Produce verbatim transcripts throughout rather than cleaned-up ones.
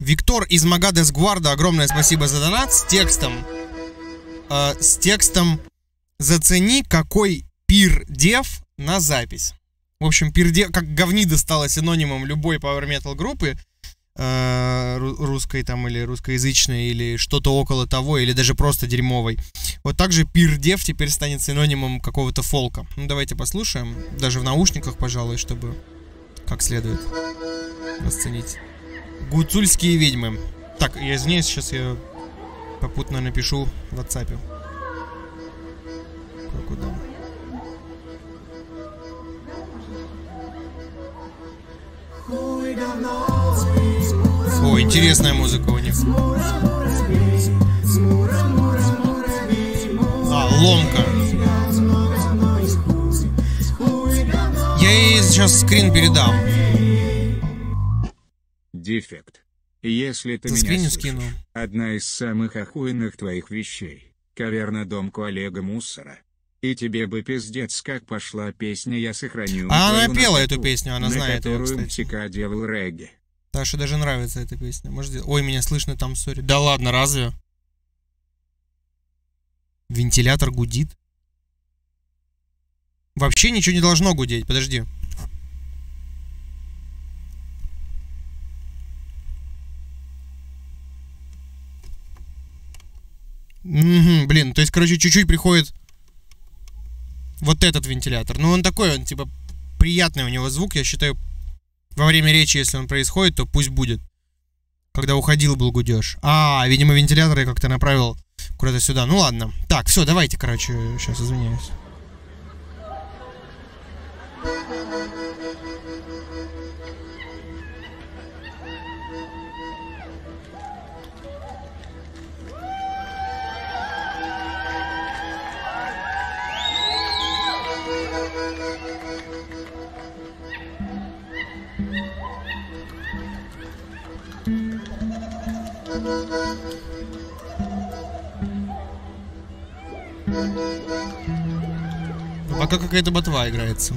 Виктор из Магадес Гварда, огромное спасибо за донат с текстом. Э, с текстом «Зацени, какой пир-дев на запись». В общем, пир-дев, как говнида стала синонимом любой Power Metal группы, э, русской там или русскоязычной, или что-то около того, или даже просто дерьмовой. Вот так же пир-дев теперь станет синонимом какого-то фолка. Ну, давайте послушаем, даже в наушниках, пожалуй, чтобы как следует расценить. Гуцульские ведьмы. Так, я извиняюсь, сейчас я попутно напишу в WhatsApp. Куда? О, интересная музыка у них. А, ломка. Я ей сейчас скрин передам. Дефект. Если ты За меня слышишь, скину. одна из самых охуенных твоих вещей — кавер на домку Олега Муссора. И тебе бы пиздец, как пошла песня «Я сохраню». А она твою пела наготу, эту песню, она на знает ее, которую кстати. МСК делал регги. Таша даже нравится эта песня. Может, ой, меня слышно там, сори. Да ладно, разве? Вентилятор гудит? Вообще ничего не должно гудеть, подожди. Угу, блин, то есть, короче, чуть-чуть приходит вот этот вентилятор. Ну, он такой, он типа приятный у него звук, я считаю. Во время речи, если он происходит, то пусть будет. Когда уходил, был гудеж. А, видимо, вентилятор я как-то направил куда-то сюда. Ну ладно. Так, все, давайте, короче, сейчас извиняюсь. Пока какая-то ботва играется.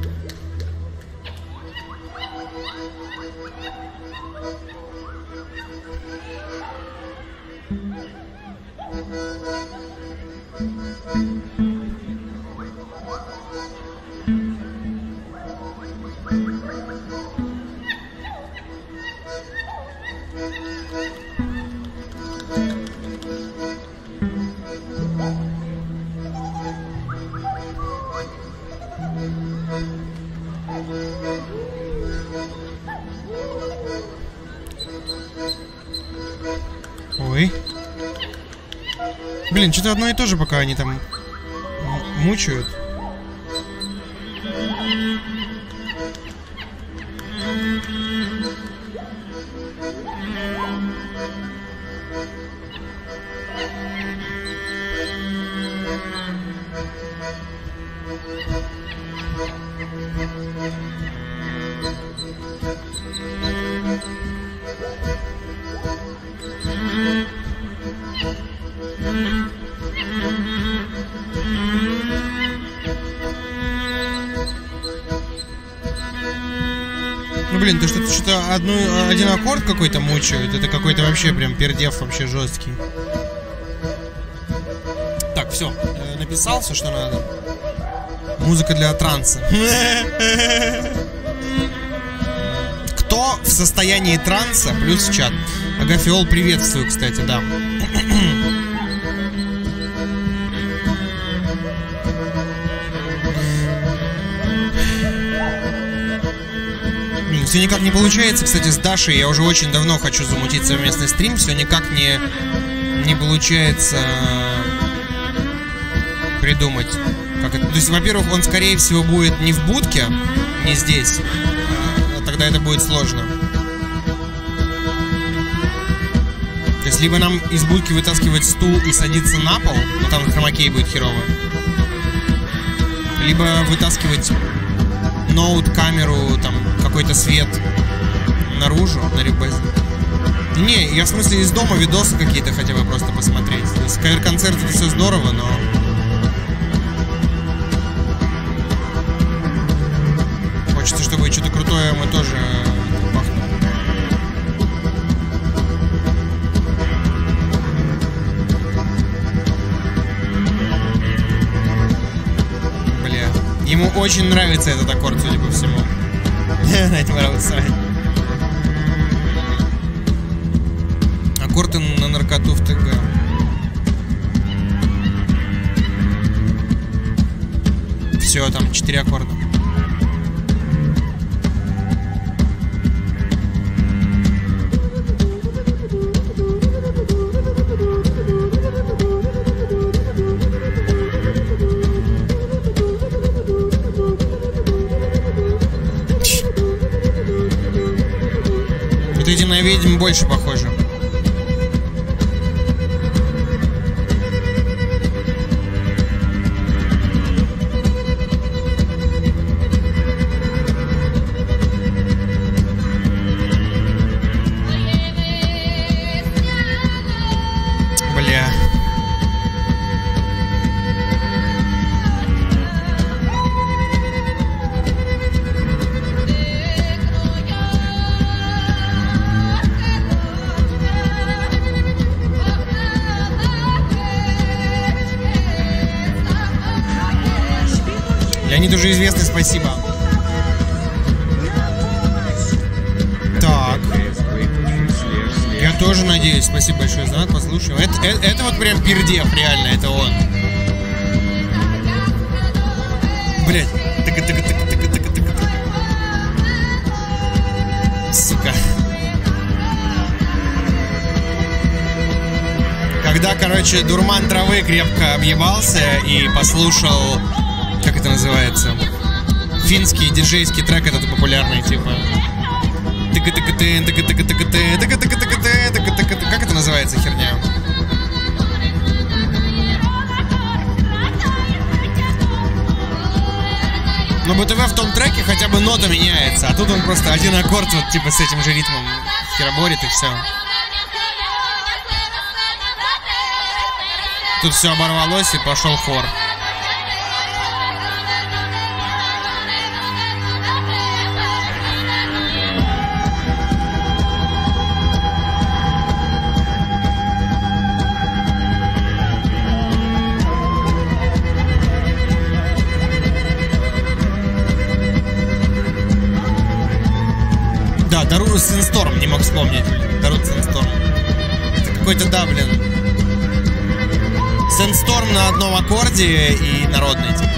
Ой. Блин, что-то одно и то же, пока они там мучают. Ну блин, то что-то что-то одну, один аккорд какой-то мучают. Это какой-то вообще прям пердев вообще жесткий. Так, все, написал все, что надо. Музыка для транса. Кто в состоянии транса? Плюс в чат. Агафиол, приветствую, кстати, да. Все никак не получается, кстати, с Дашей. Я уже очень давно хочу замутить совместный стрим. Все никак не, не получается придумать. Как это? То есть, во-первых, он, скорее всего, будет не в будке, не здесь. А тогда это будет сложно. То есть, либо нам из будки вытаскивать стул и садиться на пол, но там хромакей будет херово. Либо вытаскивать ноут, камеру, там, какой-то свет наружу, на ребазе. Не, я в смысле из дома видосы какие-то хотя бы просто посмотреть. То есть кавер-концерт это все здорово, но... Хочется, чтобы что-то крутое мы тоже бахнули. Ему очень нравится этот аккорд, судя по всему. Аккорды на наркоту в ТГ. Все, там четыре аккорда. Вот эти на ведьм больше похожи. Леонид уже известный, спасибо. Так. Я тоже надеюсь, спасибо большое за донат, послушаем. Это, это, это вот прям пирдев, реально, это он. Блять. Сука. Когда, короче, дурман травы крепко объебался и послушал... Как это называется? Финский диджейский трек этот популярный, типа. Как это называется, херня? Но БТВ в том треке хотя бы нота меняется, а тут он просто один аккорд вот типа с этим же ритмом хероборит и все. Тут все оборвалось и пошел хор. Да, Даруру Синсторм, не мог вспомнить. Даруру Синсторм. Это какой-то, да, блин. Синсторм на одном аккорде и народный, типа.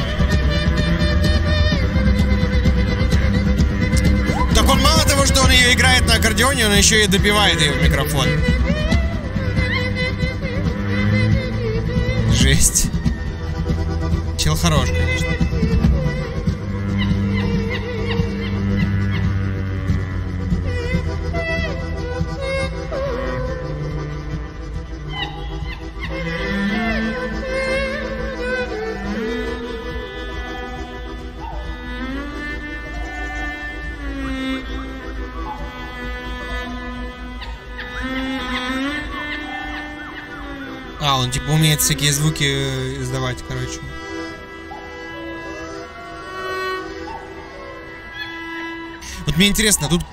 Так он мало того, что он ее играет на аккордеоне, он еще и допевает ее в микрофон. Жесть. Чел хорош, конечно. А, он типа умеет всякие звуки издавать, короче. Вот мне интересно, тут...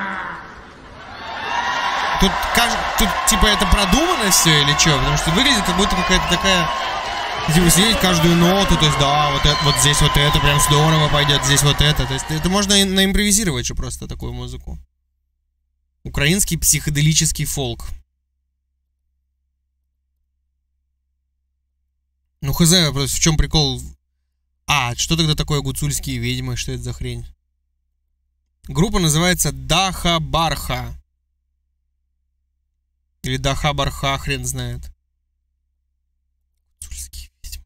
Тут, кажется, тут типа это продумано все или что? Потому что выглядит как будто какая-то такая... Типа сидеть каждую ноту, то есть да, вот, это, вот здесь вот это прям здорово пойдет, здесь вот это. То есть это можно наимпровизировать же просто такую музыку. Украинский психоделический фолк. Ну хз, просто в чем прикол? А, что тогда такое гуцульские ведьмы? Что это за хрень? Группа называется Даха Барха. Или Даха Барха, хрен знает. Гуцульские ведьмы.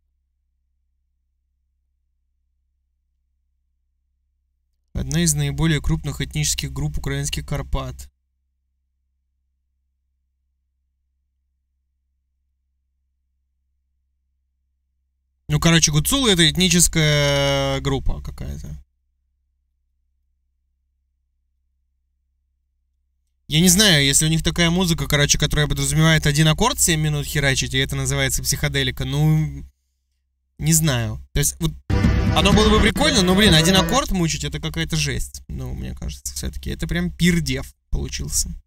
Одна из наиболее крупных этнических групп украинских Карпат. Ну, короче, гуцулы — это этническая группа какая-то. Я не знаю, если у них такая музыка, короче, которая подразумевает один аккорд семь минут херачить, и это называется психоделика, ну, не знаю. То есть, вот, оно было бы прикольно, но, блин, один аккорд мучить — это какая-то жесть. Ну, мне кажется, все-таки это прям пирдев получился.